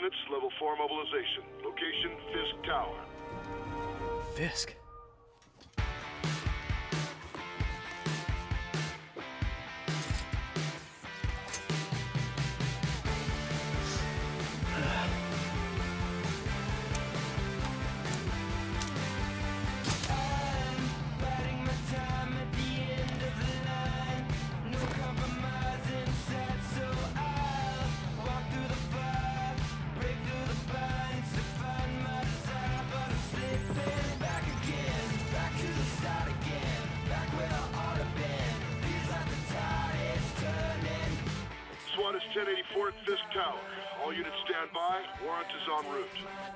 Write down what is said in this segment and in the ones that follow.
units, level 4 mobilization. Location, Fisk Tower. Fisk? SWAT is 1084 at Fisk Tower. All units stand by. Warrant is en route.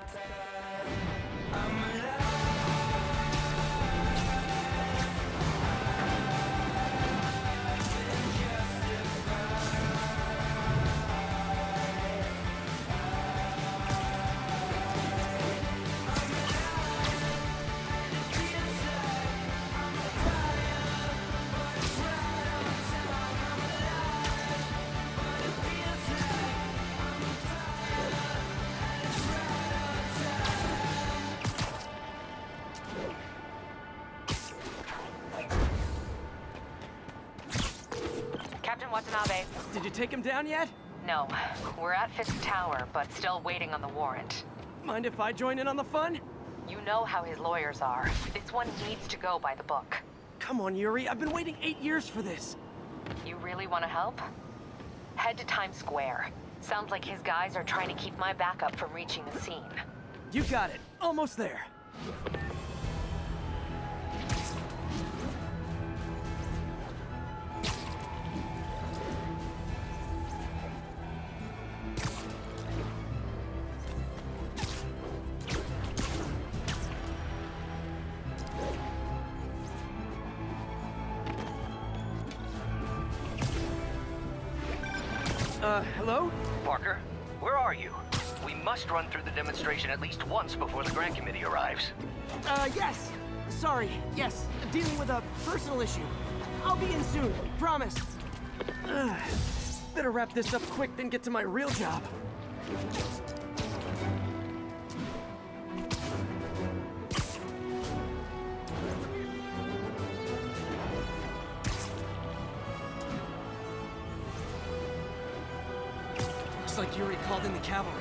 Captain Watanabe. Did you take him down yet? No. We're at Fisk Tower, but still waiting on the warrant. Mind if I join in on the fun? You know how his lawyers are. This one needs to go by the book. Come on, Yuri. I've been waiting 8 years for this. You really want to help? Head to Times Square. Sounds like his guys are trying to keep my backup from reaching the scene. You got it. Almost there. Hello? Parker, where are you? We must run through the demonstration at least once before the grant committee arrives. Yes. Sorry. Yes. Dealing with a personal issue. I'll be in soon. Promise. Better wrap this up quick than get to my real job. Looks like Yuri called in the cavalry.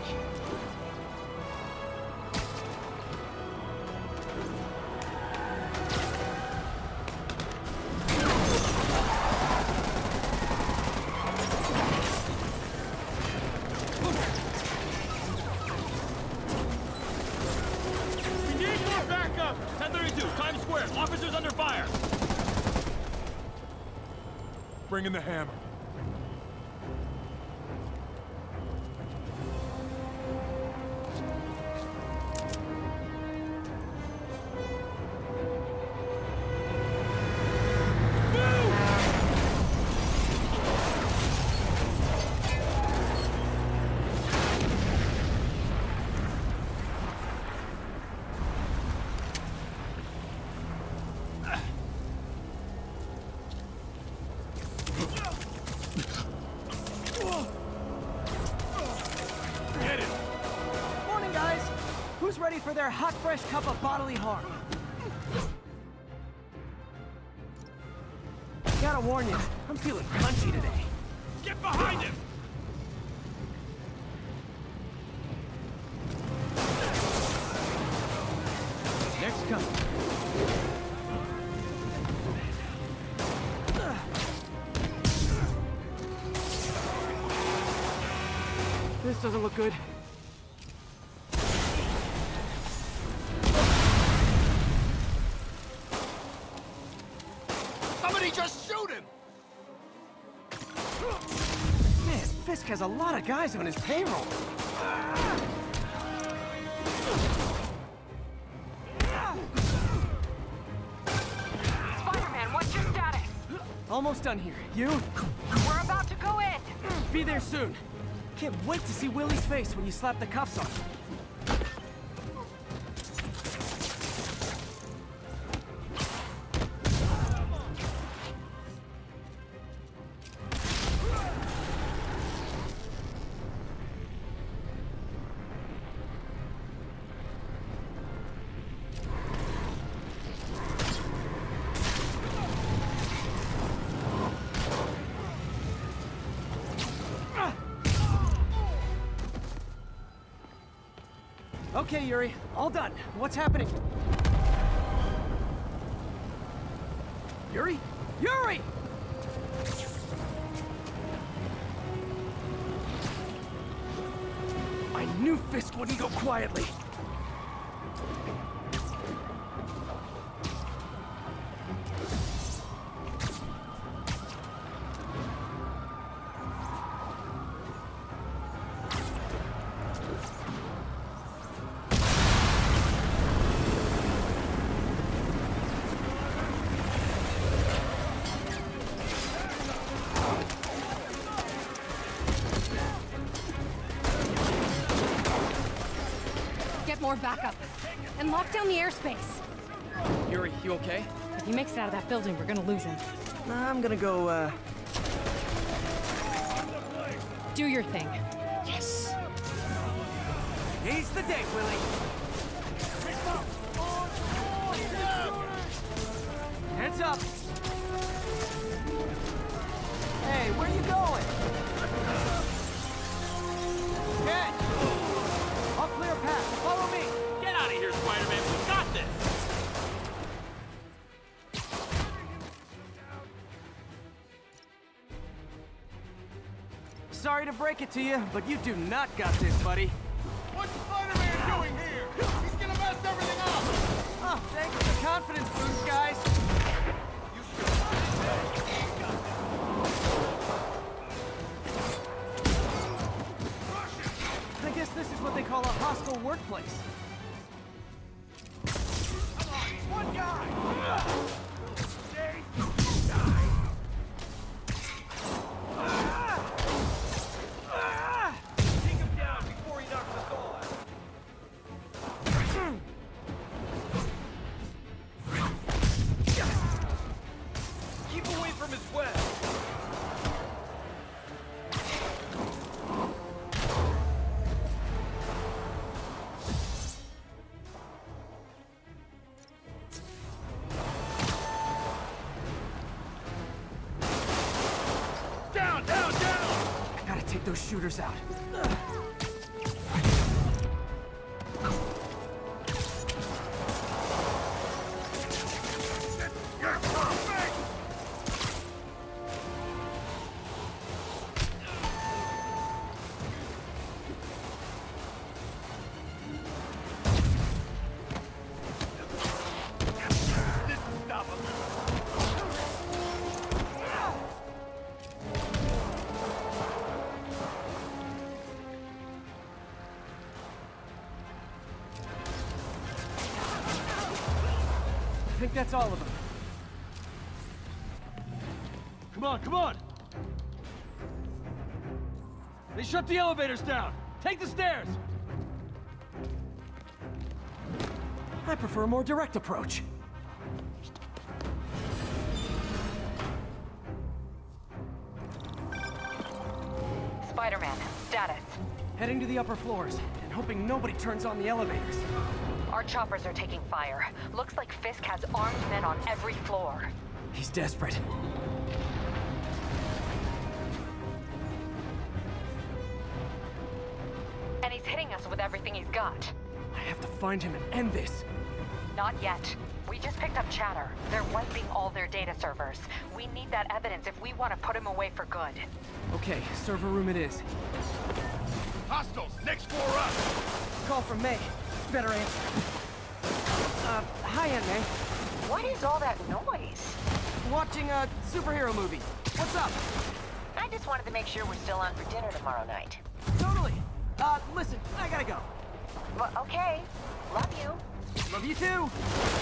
We need more backup! 1032, Times Square. Officers under fire! Bring in the hammer. Morning, guys. Who's ready for their hot, fresh cup of bodily harm? Gotta warn you, I'm feeling punchy today. Get behind him! Next come. This doesn't look good. Somebody just shoot him! Man, Fisk has a lot of guys on his payroll. Spider-Man, what's your status? Almost done here. You? We're about to go in! Be there soon. Can't wait to see Willie's face when you slap the cuffs on him. Okay, Yuri. All done. What's happening? Yuri? Yuri! I knew Fisk wouldn't go quietly. Get more backup. And lock down the airspace. Yuri, you okay? If he makes it out of that building, we're gonna lose him. I'm gonna go, Do your thing. Yes! He's the day, Willie! Heads up! Hey, where you going? Ken! I'll clear a path. Follow me! Get out of here, Spider-Man. We got this. Sorry to break it to you, but you do not got this, buddy. What's Spider-Man doing here? He's gonna mess everything up! Oh, thanks for the confidence boost, guys. I guess this is what they call a hostile workplace. One guy! Take him down before he knocks us all out. Keep away from his web. Down, down, down! I gotta take those shooters out. I think that's all of them. Come on, come on! They shut the elevators down! Take the stairs! I prefer a more direct approach. Spider-Man, status. Heading to the upper floors, and hoping nobody turns on the elevators. Our choppers are taking fire. Looks like Fisk has armed men on every floor. He's desperate. And he's hitting us with everything he's got. I have to find him and end this. Not yet. We just picked up chatter. They're wiping all their data servers. We need that evidence if we want to put him away for good. Okay, server room it is. Hostiles, next floor up! Call from May. Better answer. Hi, Aunt May. What is all that noise? Watching a superhero movie. What's up? I just wanted to make sure we're still on for dinner tomorrow night. Totally. Listen, I gotta go. Well, okay. Love you. Love you too.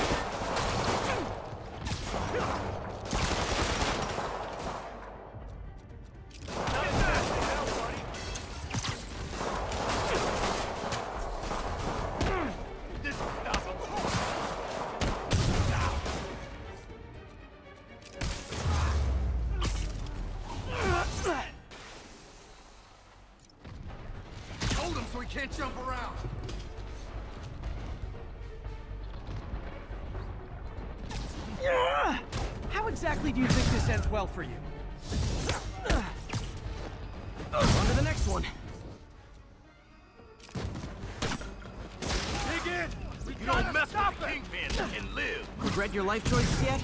Hold him so he can't jump around! How exactly do you think this ends well for you? On to the next one. You don't mess with the Kingpin and live. Regret your life choices yet?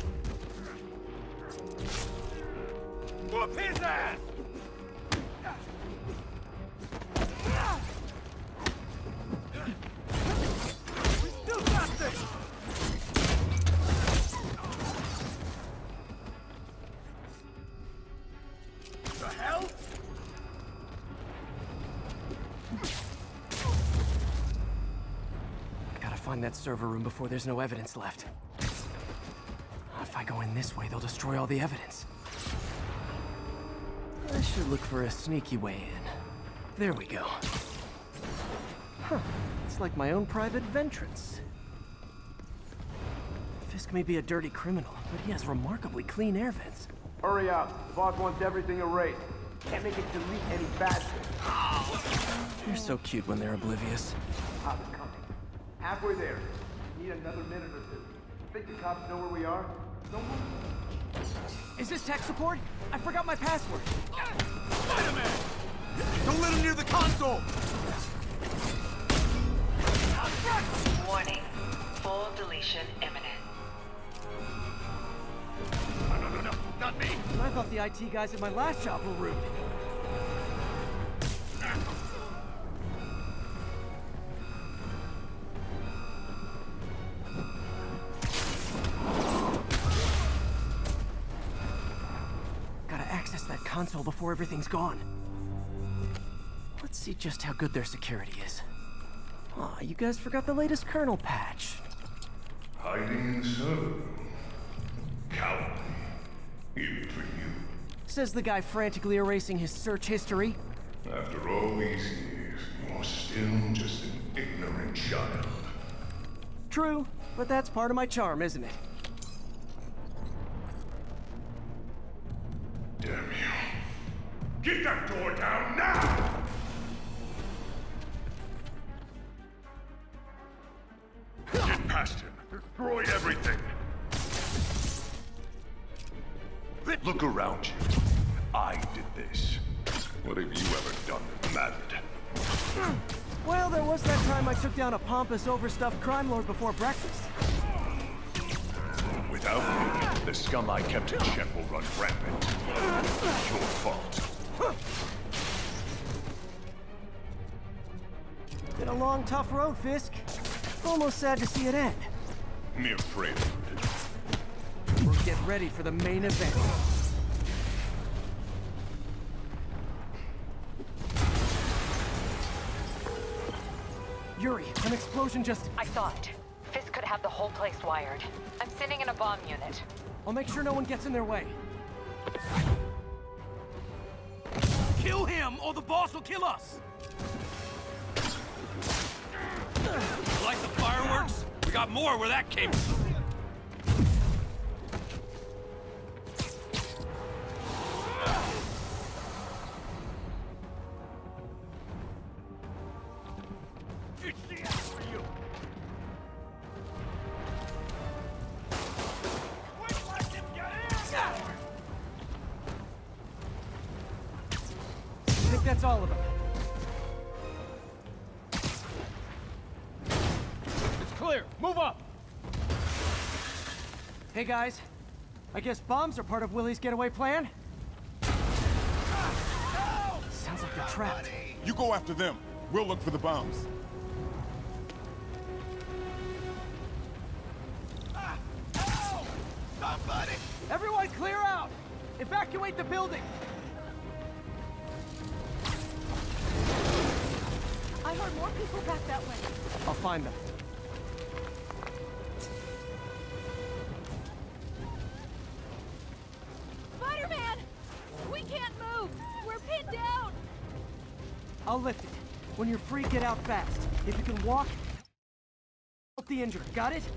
Whoop his ass! We still got this! The hell? Gotta find that server room before there's no evidence left. If I go in this way, they'll destroy all the evidence. I should look for a sneaky way in. There we go. Huh. It's like my own private ventrance. Fisk may be a dirty criminal, but he has remarkably clean air vents. Hurry up. Boss wants everything erased. Can't make it delete any bad things. They're so cute when they're oblivious. How's it coming? Halfway there. Need another minute or two. Think the cops know where we are? No one? Is this tech support? I forgot my password. Spider-Man! Don't let him near the console! Warning. Full deletion imminent. No, not me! I thought the IT guys at my last job were rude. Gotta access that console before everything's gone. Let's see just how good their security is. Aw, you guys forgot the latest kernel patch. Hiding in the server room. Cowardly. Even for you. Says the guy frantically erasing his search history. After all these years, you're still just an ignorant child. True, but that's part of my charm, isn't it? Damn you. Get that door down now! Get past him. Destroy everything. Look around you. I did this. What have you ever done that mattered? Well, there was that time I took down a pompous, overstuffed crime lord before breakfast. Without me, the scum I kept in check will run rampant. Your fault. Been a long, tough road, Fisk. Almost sad to see it end. Mere prelude. We'll get ready for the main event. Yuri, an explosion just... I saw it. Fisk could have the whole place wired. I'm sitting in a bomb unit. I'll make sure no one gets in their way. Kill him, or the boss will kill us! Like the fireworks? We got more where that came from. It's the end for you! Wait, let him get in! I think that's all of them. It's clear. Move up! Hey guys, I guess bombs are part of Willie's getaway plan? Sounds like they're trapped. You go after them. We'll look for the bombs. Somebody! Everyone clear out! Evacuate the building! I heard more people back that way. I'll find them. Spider-Man! We can't move! We're pinned down! I'll lift it. When you're free, get out fast. If you can walk, help the injured. Got it?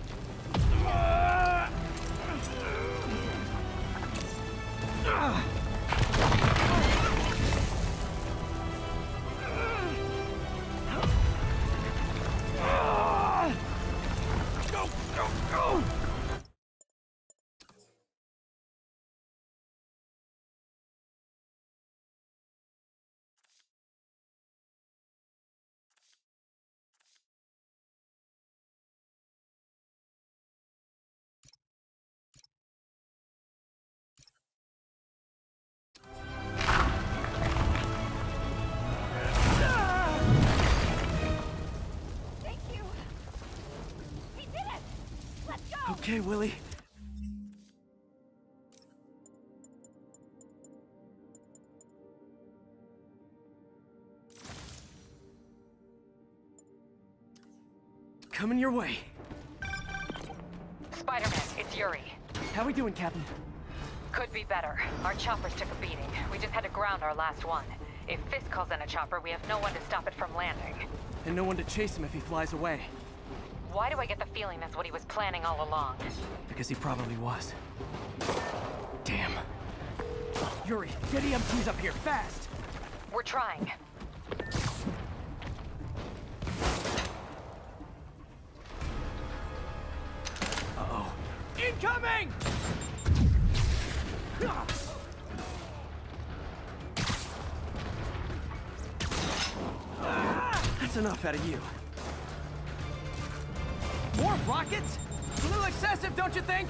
Go, go, go! Okay, Willie. Coming your way. Spider-Man, it's Yuri. How we doing, Captain? Could be better. Our choppers took a beating. We just had to ground our last one. If Fisk calls in a chopper, we have no one to stop it from landing. And no one to chase him if he flies away. Why do I get the feeling that's what he was planning all along? Because he probably was. Damn. Yuri, get EMTs up here, fast! We're trying. Uh-oh. Incoming! That's enough out of you. More rockets? A little excessive, don't you think?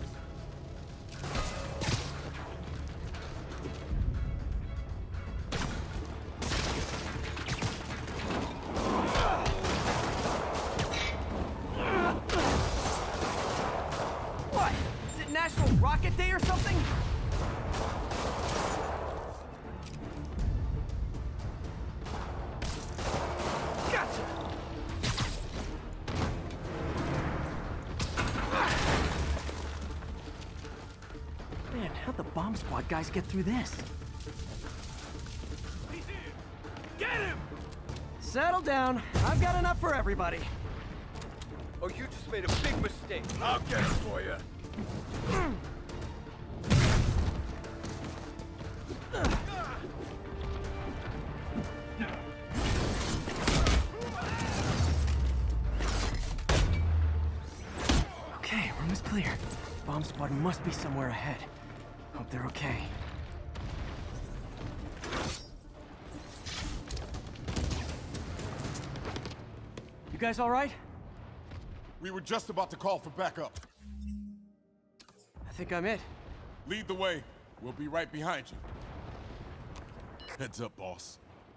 What? Is it National Rocket Day or something? Gotcha! Man, how'd the bomb squad guys get through this? Get him! Settle down. I've got enough for everybody. Oh, you just made a big mistake. I'll get it for you. Okay, room is clear. Bomb squad must be somewhere ahead. Hope they're okay. You guys all right? We were just about to call for backup. I think I'm it. Lead the way. We'll be right behind you. Heads up, boss.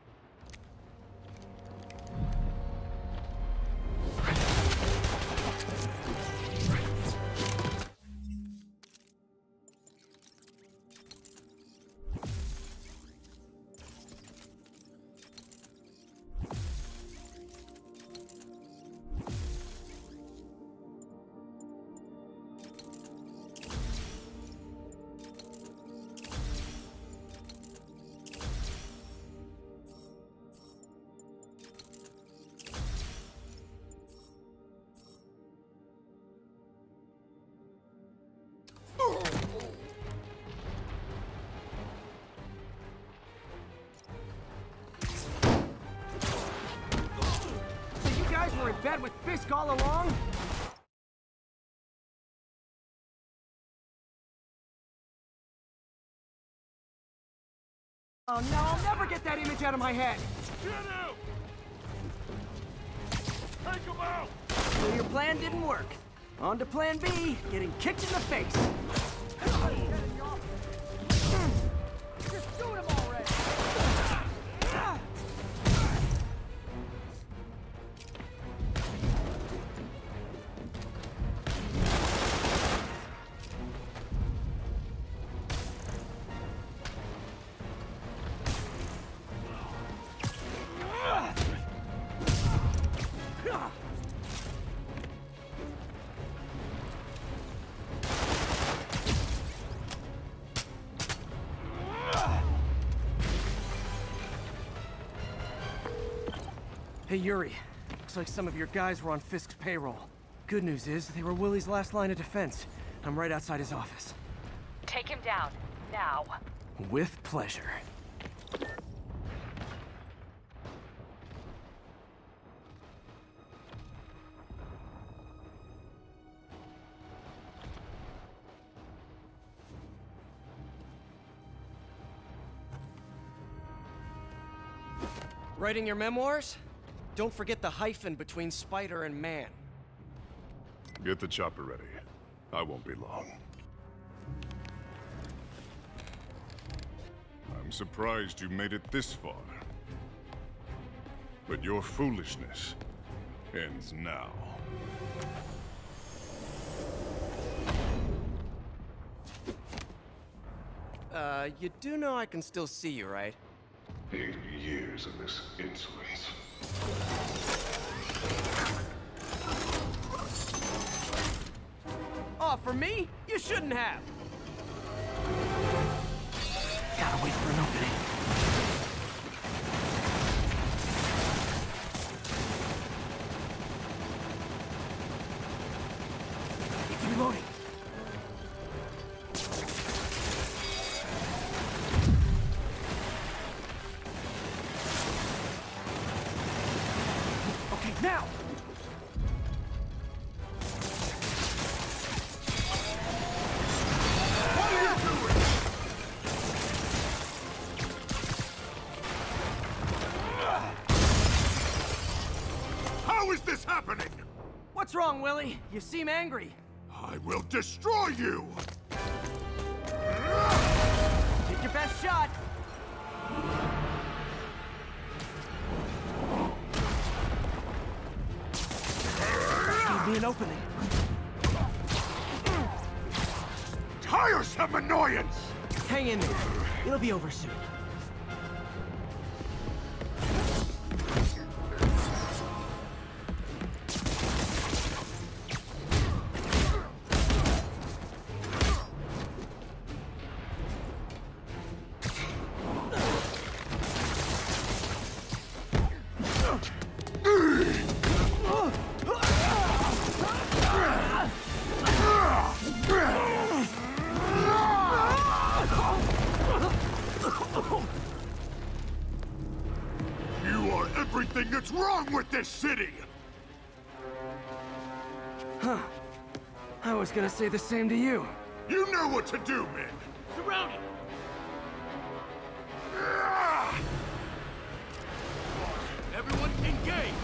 So you guys were in bed with Fisk all along? Oh no, I'll never get that image out of my head! Get him! Take him out! So your plan didn't work. On to plan B, getting kicked in the face. Just shoot him already! Hey, Yuri. Looks like some of your guys were on Fisk's payroll. Good news is, they were Willie's last line of defense. I'm right outside his office. Take him down. Now. With pleasure. Writing your memoirs? Don't forget the hyphen between Spider and Man. Get the chopper ready. I won't be long. I'm surprised you made it this far. But your foolishness ends now. You do know I can still see you, right? 8 years of this insolence. Oh, for me? You shouldn't have! Gotta wait for an opening. It's reloading. Okay, now! How is this happening? What's wrong, Willie? You seem angry. I will destroy you! Take your best shot. Give me an opening. Tiresome annoyance! Hang in there. It'll be over soon. You are everything that's wrong with this city! Huh. I was gonna say the same to you. You know what to do, men! Surround him! Everyone engage!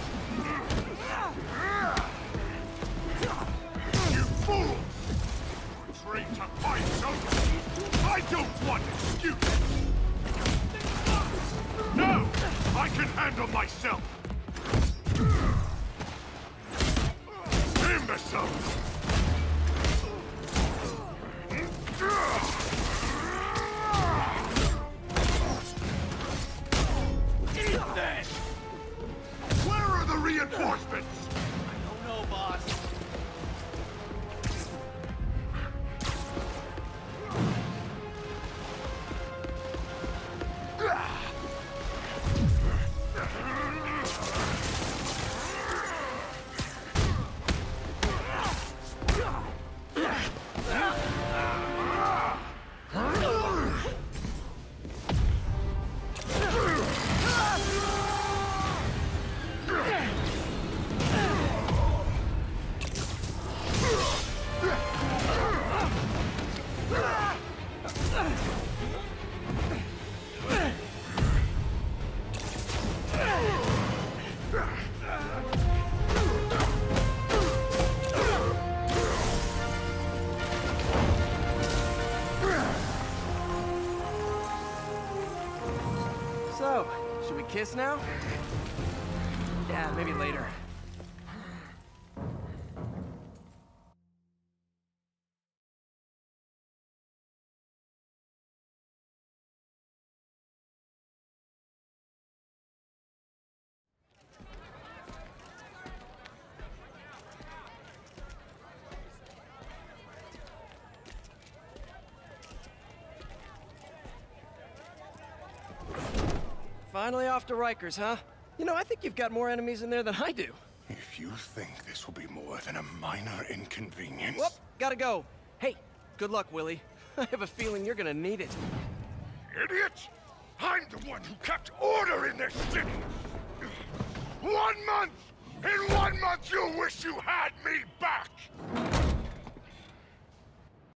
You fools! You're trained to fight, don't you? I don't want excuses! No! I can handle myself! Imbecile! Eat that! Where are the reinforcements? I don't know, boss. So, should we kiss now? Yeah, maybe later. Finally off to Rikers, huh? You know, I think you've got more enemies in there than I do. If you think this will be more than a minor inconvenience... Whoop, gotta go. Hey, good luck, Willie. I have a feeling you're gonna need it. Idiot! I'm the one who kept order in this city! 1 month! In 1 month you'll wish you had me back!